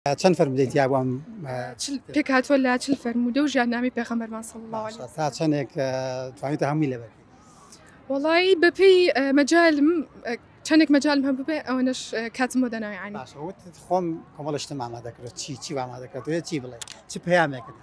چەند فەرمودەیت یا بۆم پێک هاتووە لە چل فەرموودە و ژیاننامەی پێغەمبەرمان صلی الله عليه تا چەندێک توانیتە هەمووی لەبەر وڵی بەپێی مەجالم چەندێک مەجالم هەبوو بێ ئەوەنەش کاتم بۆ دەناوی عنی باشەوت خۆم کۆمەڵشتم ئامادەکرێت چی ئامادەکرێت چی بڵێ چ پەیامێکت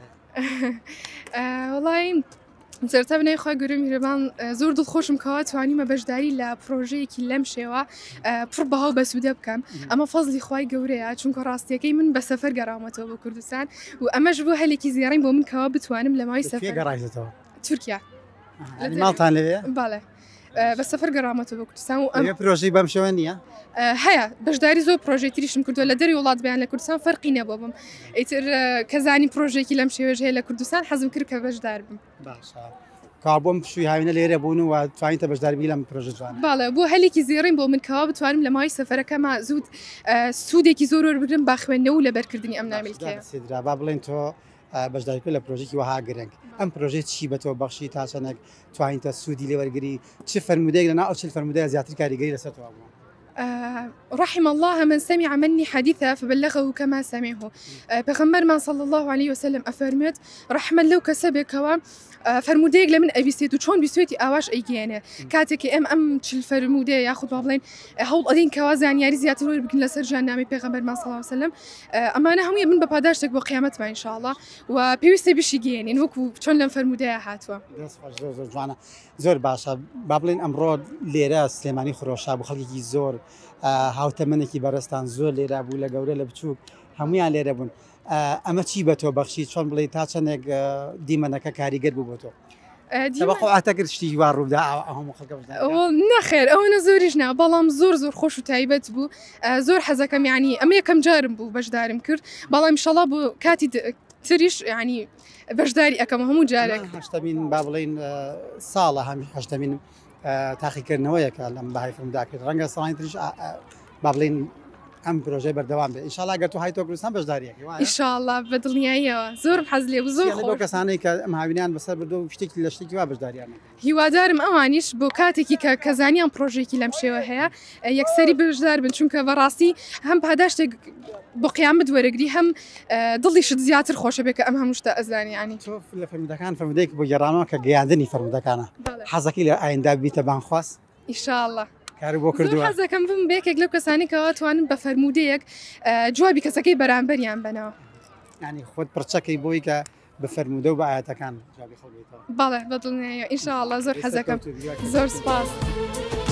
وڵی سەرتا بنەی خۆی گەورە میهرەبان زۆر دڵخۆشم کەوا توانیمە بەشداری لە پرۆژەیەکی لەم شێوە پڕ بەهاو بەسوودە بکەم ئەمە فەزلی خی گەورەیە چونکە ڕاستیەکەی من بە سەفەر گەڕامەتەوە بۆ کوردستان و ئەمەش بۆ هەلێکی زیێڕین بۆ من کەوا بتوانم لە مای سەفەر گەڕایتەوە تورکیا ماڵتان لەوێ باڵێ بە سەفەر گەڕامەتەوە بۆ کوردستان و ئەم پرۆژەی بەم شێوە نییە هەیە بەشداری زۆر پرۆژەی تریشم کردووە لە دەری وڵات بیان لە کوردستان فەرقی نەبوو بم ئیتر کەزانی پرۆژێکی لەم شێوەژ هەیە لە کوردستان حەزم کرد کە بەشدار بم باشە کابۆم شووی هاوینە لێرە بوون و توانیتە بەشداربی لەم پرۆژە جوانە باڵێ بۆ هەلێکی زیێڕین بۆ من کەوا بتوانم لە مای سەفەرەکەمە زود سوودێکی زۆر وەربگرم با خوێندنەوە و لەبەرکردنی ئەم نامەیەکەیە سێدرا با بڵێن تۆ بەشداریکە لە پرۆژێکی وەها گرنگ ئەم پرۆژێت چی بە تۆ بەخشی تا چەندێک توانیتە سوودی لێوەرگری چ فەرمودەیەک لە ناو چل فەرمودەیە زیاتر کاریگەری لەسەرەوە بوو رحم الله من سمع مني حديثا فبلغه كما سمعه پیغمبرمان صلى الله عليه وسلم أفرمت رحمة لو كسبك فرمودەیەک لە من ئەویستێت و چۆن بیسوێتی ئاواش ئەیگەێنێ کاتێکی ئەم چل فەرمودەیە یاخود با بڵێن هەوڵ ئەدەین کەوا زانیاری زیاتر وەربگرن لەسەر ژیاننامەی پێغەمبەرمان صلی الله عليه وسلم ئەمانە هەمووی من بە پاداشتێک بۆ قیامەتمان ئین شاء الله و پێویستە بیشی گەێنین وەکو چۆن لەم فەرمودەیە هاتووە زۆر جوانە زۆر باشە با بڵێن ئەمڕۆ لێرە سلێمانی خۆشا بۆ خەڵکێکی زۆر هاوتەمەنێکی بەرزستان زۆر لێرا بوو لە گەورە لە بچووک هەمویان لێرە بوون ئەمە چی بە تۆ بەخشی چۆن بڵێ تا چەندێک دیمەنەکە کاریگەر بوو بۆ تۆ ئاتەکرد شتی وا ڕوودا هەموو خەڵکە نەخێر ئەوەنە زۆریش نا بەڵام زۆر خۆش و تایبەت بوو زۆر حەزەکەم یعنی ئەمە یەکەم جارم بوو بەشدارم کرد بەڵام ئینشەڵا بۆ کاتی تریش ینی بەشداری ئەەکەم هەموو جارێک هەشتمین با بڵێن ساڵە هەشتمین تاقیکردنەوەیەکە لەم بەهای فرموداکرد ڕەنگە ساڵانی تریش با بڵێن ئەم پرۆژەی بەردەوام بێت ئینشاءالله ئەگەر تۆ هاتیتۆ کوردستان بەشداریەکەی وایە ئینشاءالله بەدڵنیاییەوە زۆرم حەز لێ بوو زۆر بۆ کەسانەی کە ئەم هاوینیان بەسەر بردو و شتێکی لە شتێکی وا بەشداریان هیوادارم ئەوانیش بۆ کاتێکی کە زانیان پرۆژێکی لەم شێوە هەیە یەکسەری بەشدار بن چونکە بەڕاستی هەم پاداشتێک بۆ قیامەت وەرەگری هەم دڵیشت زیاتر خۆشە بێت کە ئەم هەموو شتە ئەزانیانی تۆ لە فەرمودەکان فەرمودەیەک بۆ گێڕانەوە کە گەیاندنی فەرمودەکانە حەزەکەی لە ئایندا بیتە بانخواست ئینشاءالله کار بۆ کردووە حەزەکەم بم بێکێک لەو کەسانی کەوا توانن بە فەرمودەیەک جوابی کەسەکەی بەرامبەریان بنەوە ینی خۆت پرچەکەی بۆی کە بە فەرمودە و بە ئاەتەکان جوابی خەڵبێتەوە بەڵێ بەدڵنیایە ئینشاءالله زۆر حەزەکەم زۆر سپاس.